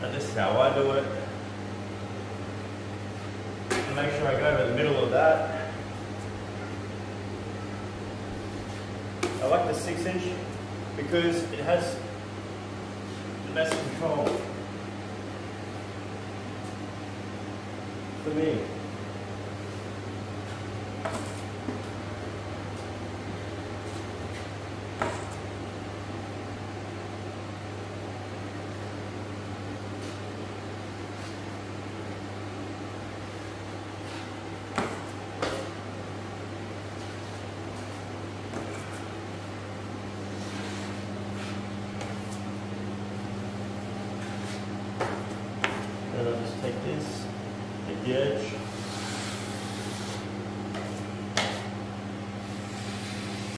And this is how I do it. And make sure I go to the middle of that. I like the 6-inch because it has the best control for me. Then I'll just take this, take the edge,